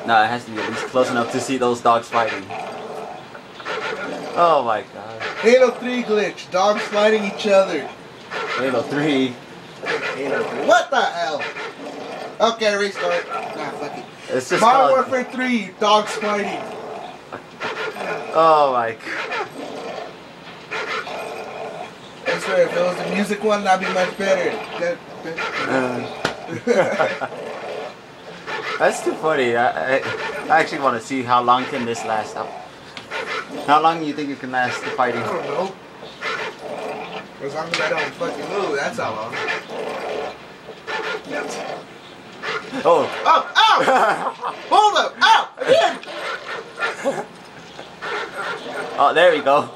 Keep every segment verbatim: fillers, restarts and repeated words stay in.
No, it has to be at least close enough to see those dogs fighting. Oh my god. Halo three glitch. Dogs fighting each other. Halo three. Halo three. What the hell? Okay, restart. Nah, fuck it. It's just Modern called... Warfare three. Dogs fighting. Oh my god. I swear, if it was the music one, that'd be much better. Uh, that's too funny. I, I, I actually want to see how long can this last. How, how long do you think it can last the fighting? I don't know. As long as I don't fucking move, that's how long. Oh. Oh, ow! Hold up! Ow! Again! Oh, there we go.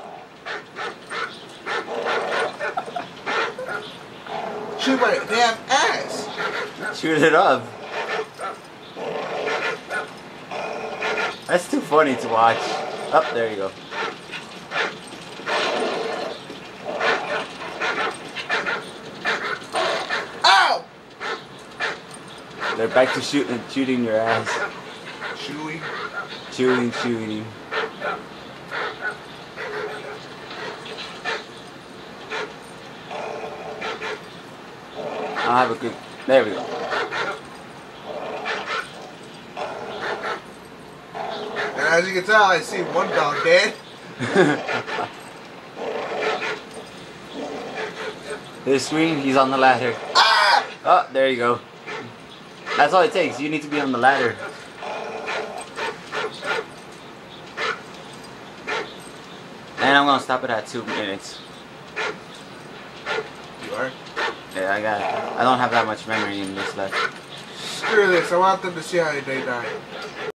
Shoot my damn ass! Shoot it up. That's too funny to watch. Up, oh, there you go. Ow! They're back to shooting, shooting your ass. Chewy. Shooting, shooting. I'll have a good. There we go. And as you can tell, I see one dog dead. His screen, he's on the ladder. Ah! Oh, there you go. That's all it takes. You need to be on the ladder. And I'm gonna stop it at two minutes. You are? Yeah, I got it. I don't have that much memory in this left. Screw this. I want them to see how they die.